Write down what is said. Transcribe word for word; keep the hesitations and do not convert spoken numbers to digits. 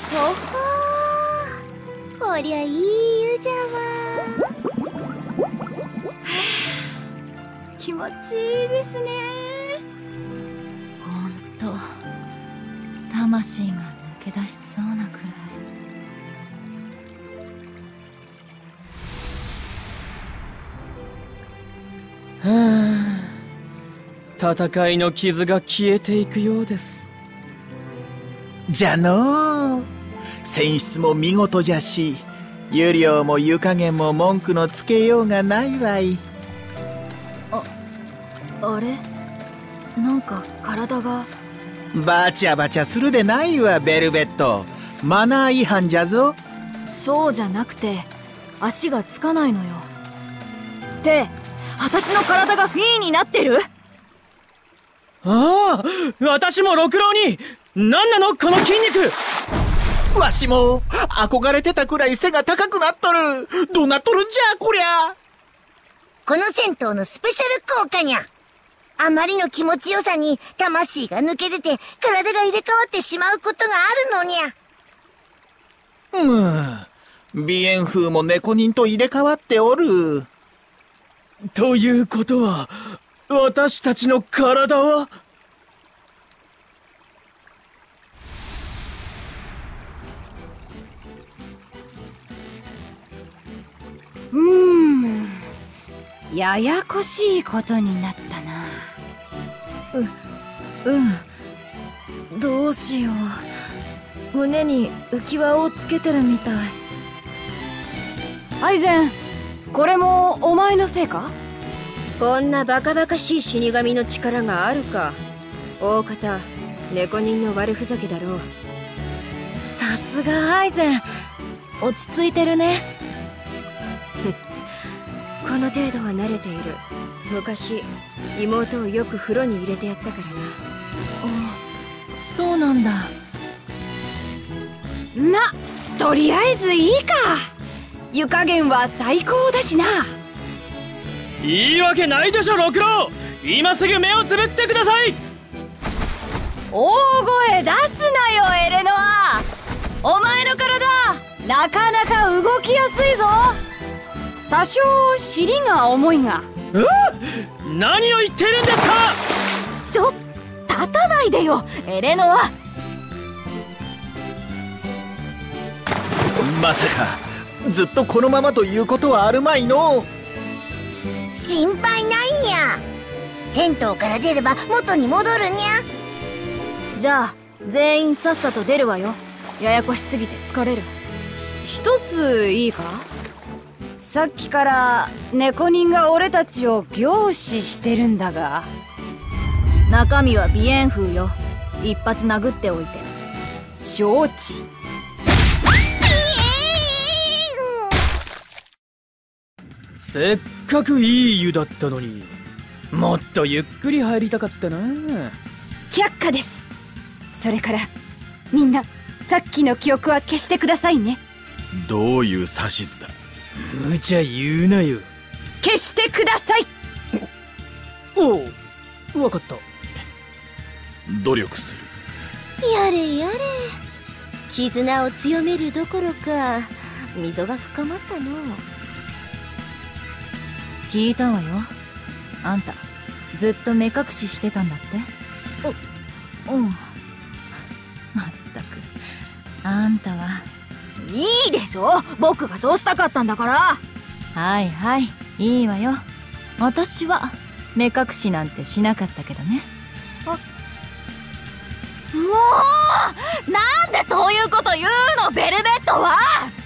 ほほー、こりゃいい湯じゃわ。気持ちいいですね。 ほんと魂が抜け出しそうなくらい。 はあ、戦いの傷が消えていくようです。 じゃのう、選出も見事じゃし、湯量も湯加減も文句のつけようがないわい。 あ、あれ、なんか体が。 バチャバチャするでないわ、ベルベット。マナー違反じゃぞ。 そうじゃなくて、足がつかないのよ。って、私の体がフィーになってる？ ああ、私も六郎に。何なのこの筋肉。 わしも憧れてたくらい背が高くなっとる。どうなっとるんじゃこりゃ。 この銭湯のスペシャル効果にゃ。あまりの気持ちよさに魂が抜け出て体が入れ替わってしまうことがあるのにゃ。 うーん、鼻炎風も猫人と入れ替わっておる。 ということは私たちの体は。 うーん、ややこしいことになったな。 う、うん。どうしよう。胸に浮き輪をつけてるみたい。 アイゼン、これもお前のせいか？ こんなバカバカしい死神の力があるか。大方猫人の悪ふざけだろう。 さすがアイゼン、落ち着いてるね。 この程度は慣れている。昔妹をよく風呂に入れてやったからな。 あ、そうなんだ。ま、とりあえずいいか。湯加減は最高だしな。 いいわけないでしょ六郎。今すぐ目をつぶってください。 大声出すなよエレノア。お前の体なかなか動きやすいぞ。多少尻が重いが。 うわ、何を言っているんですか。 ちょ、立たないでよエレノア。 まさかずっとこのままということはあるまいの。 心配ないにゃ。銭湯から出れば元に戻るにゃ。 じゃあ全員さっさと出るわよ。ややこしすぎて疲れる。 一ついいか。さっきから猫人が俺たちを凝視してるんだが。 中身は鼻炎風よ。一発殴っておいて。 承知。 せっかくいい湯だったのに、もっとゆっくり入りたかったな。 却下です。それからみんなさっきの記憶は消してくださいね。 どういう指図だ。 無茶言うなよ。 消してください。 おお、わかった。 努力する。 やれやれ。絆を強めるどころか溝が深まったの。 聞いたわよ。あんたずっと目隠ししてたんだって。 う、うん。 まったくあんたは。 いいでしょ、僕がそうしたかったんだから。 はいはい、いいわよ。私は目隠しなんてしなかったけどね。 あ、もうなんでそういうこと言うのベルベットは。